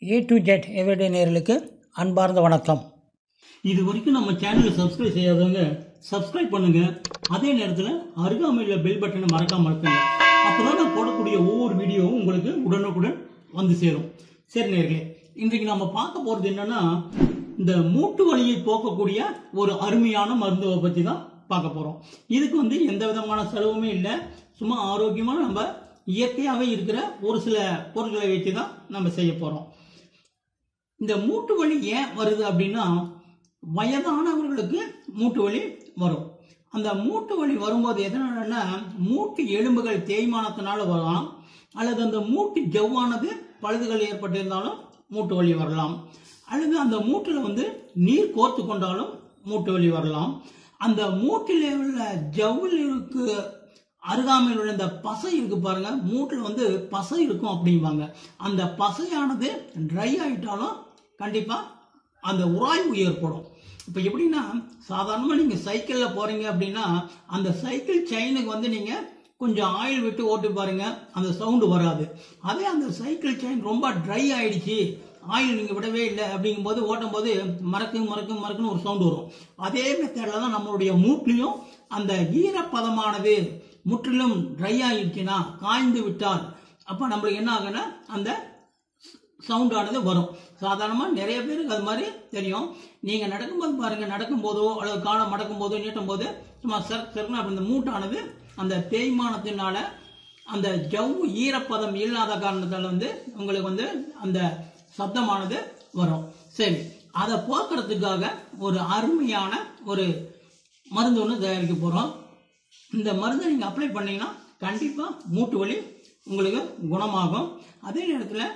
ATOZ everyday நேயர்களுக்கு அன்பார்ந்த வணக்கம். இது வரைக்கும் நம்ம சேனலை சப்ஸ்கிரைப் செய்யாதவங்க சப்ஸ்கிரைப் பண்ணுங்க. அதே நேரத்தில் அருகாமையில் பெல் பட்டனை மறக்காம அழுத்துங்க. அப்போதான் நான் போடக்கூடிய ஒவ்வொரு வீடியோவும் உங்களுக்கு உடனுக்குடன் வந்து சேரும். சரி நேயர்களே, இன்றைக்கு நம்ம பார்க்க போறது என்னன்னா, இந்த மூட்டு வலியை போக்கக்கூடிய ஒரு அருமையான மருந்துவை பற்றி தான் பார்க்க போறோம். இதுக்கு எந்த விதமான செலவுமே இல்லை. சும்மா ஆரோக்கியமான நம்ம இயற்கையாகவே இருக்கிற ஒரு சில பொருட்களை வச்சு தான் நம்ம செய்ய போறோம். இந்த மூட்டு வலி ஏன் வருது அப்படின்னா, வயதானவர்களுக்கு மூட்டு வலி வரும். அந்த மூட்டு வலி வரும்போது எதனாலன்னா, மூட்டு எலும்புகள் தேய்மானத்தினால வரலாம், அல்லது அந்த மூட்டு ஜவ்வானது பழுதுகள் ஏற்பட்டிருந்தாலும் மூட்டு வலி வரலாம், அல்லது அந்த மூட்டில் நீர் கோர்த்து கொண்டாலும் மூட்டு வலி வரலாம். அந்த மூட்டில் உள்ள ஜவ்வுக்கு அருகாமையில் உள்ள இந்த பசை இருக்கு பாருங்க, மூட்டில் பசை இருக்கும் அப்படிம்பாங்க. அந்த பசையானது ட்ரை ஆயிட்டாலும் கண்டிப்பா அந்த உராய்வு ஏற்படும். இப்ப எப்படின்னா, சாதாரணமா நீங்க சைக்கிள்ல போறீங்க அப்படின்னா, அந்த சைக்கிள் செயினுக்கு நீங்க கொஞ்சம் ஆயில் விட்டு ஓட்டி பாருங்க, அந்த சவுண்டு வராது. அதே அந்த சைக்கிள் செயின் ரொம்ப ட்ரை ஆயிடுச்சு, ஆயில் நீங்க விடவே இல்லை அப்படிங்கும் போது ஓட்டும் போது மறக்குன்னு ஒரு சவுண்டு வரும். அதே மெத்தட்ல தான் நம்மளுடைய மூட்டிலையும் அந்த ஈரப்பதமானது முற்றிலும் ட்ரை ஆயிடுச்சுன்னா, காய்ந்து விட்டால் அப்ப நம்மளுக்கு என்ன ஆகுன்னா அந்த சவுண்டானது வரும். சாதாரணமா நிறைய பேருக்கு அது மாதிரி தெரியும். நீங்க நடக்கும்போது பாருங்க, நடக்கும்போதோ அல்லது காலம் மடக்கும் போதோ நீட்டும் போது சும்மா சர்க்குன்னு அப்படி இந்த மூட்டானது அந்த தேய்மானத்தினால அந்த ஜவ்வு ஈரப்பதம் இல்லாத காரணத்தால் உங்களுக்கு அந்த சப்தமானது வரும். சரி, அதை போக்குறதுக்காக ஒரு அருமையான ஒரு மருந்து ஒன்று தயாரிக்க போறோம். இந்த மருந்தை நீங்க அப்ளை பண்ணீங்கன்னா கண்டிப்பா மூட்டு வலி உங்களுக்கு குணமாகும். அதே நேரத்தில்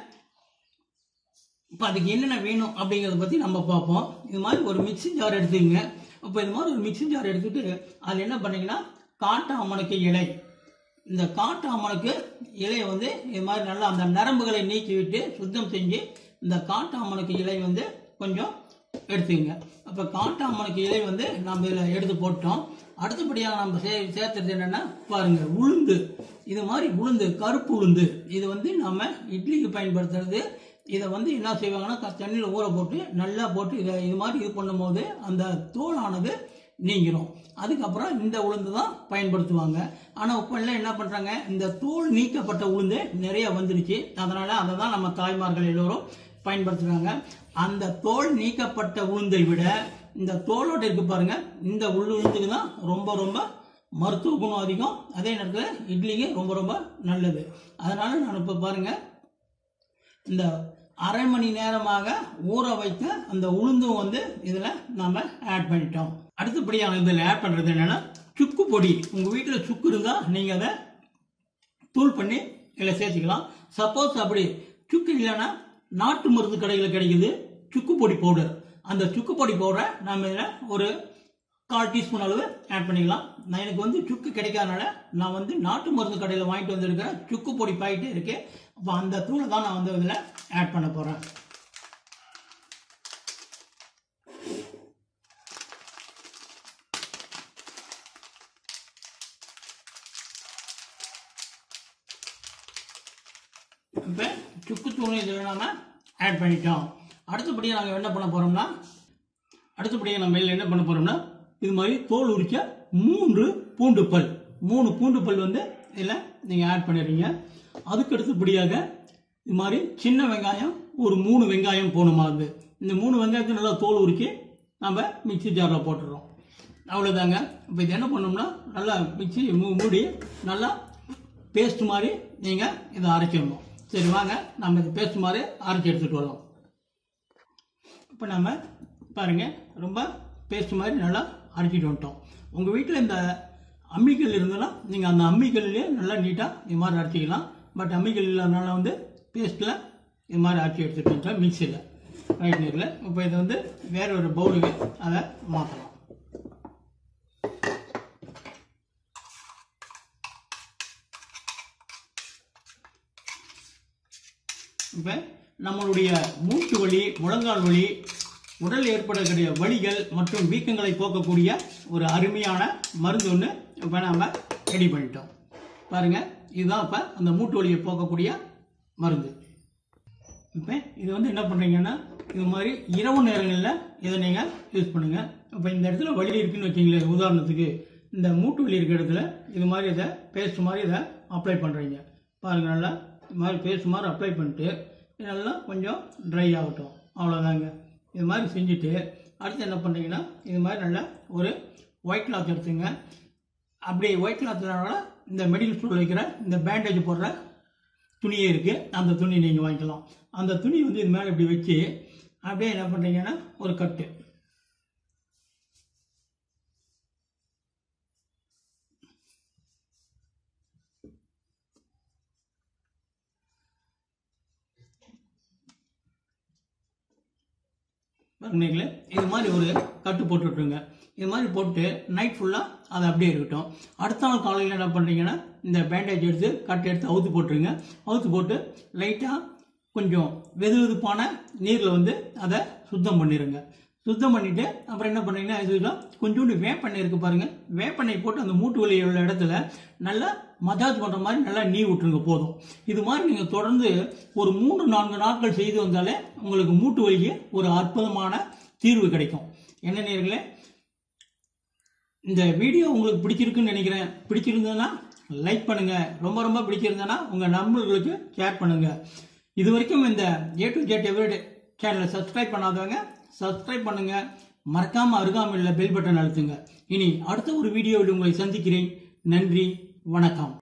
இப்போ அதுக்கு என்னென்ன வேணும் அப்படிங்கிறத பற்றி நம்ம பார்ப்போம். இது மாதிரி ஒரு மிக்ஸி ஜார் எடுத்துக்கங்க. இப்போ இது மாதிரி ஒரு மிக்ஸி ஜார் எடுத்துக்கிட்டு அதில் என்ன பண்ணீங்கன்னா, காட்டு அம்மனுக்கு இலை, இந்த காட்டு அம்மனுக்கு இலையை இது மாதிரி நல்லா அந்த நரம்புகளை நீக்கி விட்டு சுத்தம் செஞ்சு இந்த காட்டு அம்மனுக்கு இலை கொஞ்சம் எடுத்துக்கங்க. அப்போ காட்டு அம்மனுக்கு இலை நம்ம இதில் எடுத்து போட்டோம். அடுத்தபடியாக நம்ம சேர்த்துறது என்னன்னா பாருங்க, உளுந்து. இது மாதிரி உளுந்து, கருப்பு உளுந்து, இது நம்ம இட்லிக்கு பயன்படுத்துறது. இதை என்ன செய்வாங்கன்னா, தண்ணியில் ஊற போட்டு நல்லா போட்டு இது மாதிரி இது பண்ணும் போது அந்த தோலானது நீங்கிரும். அதுக்கப்புறம் இந்த உளுந்து தான் பயன்படுத்துவாங்க. ஆனால் இப்போ எல்லாம் என்ன பண்றாங்க, இந்த தோல் நீக்கப்பட்ட உளுந்து நிறைய வந்துருச்சு. அதனால அதை தான் நம்ம தாய்மார்கள் எல்லோரும் பயன்படுத்துறாங்க. அந்த தோல் நீக்கப்பட்ட உளுந்தை விட இந்த தோலோட இருக்கு பாருங்க, இந்த உளுந்துக்கு தான் ரொம்ப ரொம்ப மருத்துவ குணம் அதிகம். அதே நேரத்தில் இட்லிக்கு ரொம்ப ரொம்ப நல்லது. அதனால நான் இப்ப பாருங்க, இந்த அரை மணி நேரமாக ஊற வைத்த அந்த உளுந்தும் இதுல நாம ஆட் பண்ணிட்டோம். அடுத்தபடியாக இதில் ஆட் பண்றது என்னன்னா, சுக்கு பொடி. உங்க வீட்டில் சுக்கு இருந்தா நீங்க அதை தூள் பண்ணி இதில் சேர்த்துக்கலாம். சப்போஸ் அப்படி சுக்கு இல்லைன்னா நாட்டு மருந்து கடையில் கிடைக்குது சுக்கு பொடி பவுடர். அந்த சுக்கு பொடி பவுடரை நம்ம இதில் ஒரு 1/4 டீஸ்பூன் அளவு ஆட் பண்ணிக்கலாம். நான் எனக்கு சுக்கு கிடைக்காதனால நான் நாட்டு மருந்து கடையில் வாங்கிட்டு வந்திருக்கிற சுக்கு பொடி பாக்கெட் இருக்கு. அப்போ அந்த தூளை தான் நான் இதில் ஆட் பண்ண போறேன். இப்போ சுக்கு தூள் இதில் நாம ஆட் பண்ணிட்டோம். அடுத்தபடியாக நாங்கள் என்ன பண்ண போறோம்னா, இது மாதிரி தோல் உரிச்ச 3 பூண்டு பல், 3 பூண்டு பல் இதில் நீங்க ஆட் பண்ணிடுறீங்க. அதுக்கு அடுத்தபடியாக இது மாதிரி சின்ன வெங்காயம் ஒரு 3 வெங்காயம் போகணுமா. இந்த 3 வெங்காயத்தை நல்லா தோல் உரிச்சு நம்ம மிக்ஸி ஜாரில் போட்டுடுறோம். அவ்வளோதாங்க. இப்போ இது என்ன பண்ணோம்னா, நல்லா மிக்ஸி மூடி நல்லா பேஸ்ட் மாதிரி நீங்கள் இதை அரைச்சிடணும். சரி வாங்க, நம்ம இந்த பேஸ்ட் மாதிரி அரைச்சி எடுத்துகிட்டு வரோம். இப்போ நம்ம பாருங்க, ரொம்ப பேஸ்ட் மாதிரி நல்லா அரைச்சிட்டு வந்துட்டோம். உங்கள் வீட்டில் இந்த அம்மிக்கல் இருந்ததுன்னா நீங்கள் அந்த அம்மிக்கல்லையே நல்லா நீட்டாக இது மாதிரி அரைச்சிக்கலாம். பட் அம்மிக்கல் இல்லாதனால பேஸ்ட்டில் இது மாதிரி அரைச்சி எடுத்துகிட்டு வந்துட்டோம் மிக்சியில். ரைட் நேரில் இப்போ இதை வேற ஒரு பவுலுக்கு அதை மாற்றலாம். இப்போ நம்மளுடைய மூட்டு வலி, முழங்கால் வலி, உடல் ஏற்படக்கூடிய வலிகள் மற்றும் வீக்கங்களை போக்கக்கூடிய ஒரு அருமையான மருந்து ஒன்று இப்போ நாம ரெடி பண்ணிட்டோம். பாருங்க, இதுதான் இப்போ அந்த மூட்டு வலியை போக்கக்கூடிய மருந்து. இப்போ இது வந்து என்ன பண்ணுறீங்கன்னா இது மாதிரி இரவு நேரங்களில் இதை நீங்கள் யூஸ் பண்ணுங்கள். இப்போ இந்த இடத்துல வலி இருக்குன்னு வச்சிங்களேன், உதாரணத்துக்கு இந்த மூட்டு வலி இருக்கிற இடத்துல இது மாதிரி இதை பேஸ்ட் மாதிரி இதை அப்ளை பண்ணுறீங்க. பாருங்கள், நல்லா இது மாதிரி பேஸ்ட் மாதிரி அப்ளை பண்ணிட்டு நல்லா கொஞ்சம் ட்ரை ஆகட்டும். அவ்வளோதாங்க. இது மாதிரி செஞ்சுட்டு அடுத்து என்ன பண்ணுறீங்கன்னா இது மாதிரி நல்லா ஒரு ஒயிட் கிளாத் எடுத்துங்க. அப்படி ஒயிட் கிளாத்னால இந்த மெடிக்கல் ஸ்டோரில் வைக்கிற இந்த பேண்டேஜ் போடுற துணியே இருக்குது, அந்த துணி நீங்கள் வாங்கிக்கலாம். அந்த துணி வந்து இது மேலே இப்படி வச்சு அப்படியே என்ன பண்ணுறீங்கன்னா ஒரு கட்டு. இது மாதிரி ஒரு கட்டு போட்டு விட்டுருங்க. இது மாதிரி போட்டு நைட் ஃபுல்லாக அது அப்படியே இருக்கட்டும். அடுத்த நாள் காலையில் என்ன பண்ணுறீங்கன்னா இந்த பேண்டேஜ் எடுத்து கட்டை எடுத்து அவுத்து போட்டுருங்க. அவுத்து போட்டு லைட்டாக கொஞ்சம் வெதுவெதுப்பான நீரில் வந்து அதை சுத்தம் பண்ணிடுங்க. சுத்தம் பண்ணிவிட்டு அப்புறம் என்ன பண்ணுறீங்கன்னா இது கொஞ்சோண்டு வேப்பெண்ணெய் இருக்குது பாருங்கள், வேப்பெண்ணெய் போட்டு அந்த மூட்டு வலி உள்ள இடத்துல நல்லா மசாஜ் பண்ணுற மாதிரி நல்லா நீ விட்டுருங்க. போதும். இது மாதிரி நீங்கள் தொடர்ந்து ஒரு 3-4 நாட்கள் செய்து வந்தாலே உங்களுக்கு மூட்டு வலிக்கு ஒரு அற்புதமான தீர்வு கிடைக்கும். என்ன நேயர்களே, இந்த வீடியோ உங்களுக்கு பிடிச்சிருக்குன்னு நினைக்கிறேன். பிடிச்சிருந்ததுன்னா லைக் பண்ணுங்க. ரொம்ப ரொம்ப பிடிச்சிருந்ததுன்னா உங்கள் நண்பர்களுக்கு ஷேர் பண்ணுங்க. இது வரைக்கும் இந்த ATOZ எவ்ரிடே சேனலை சப்ஸ்கிரைப் பண்ணாதவங்க சப்ஸ்கிரைப் பண்ணுங்க. மறக்காம அருகாமையில் பெல் பட்டன் அழுத்துங்க. இனி அடுத்த ஒரு வீடியோவில் உங்களை சந்திக்கிறேன். நன்றி, வணக்கம்.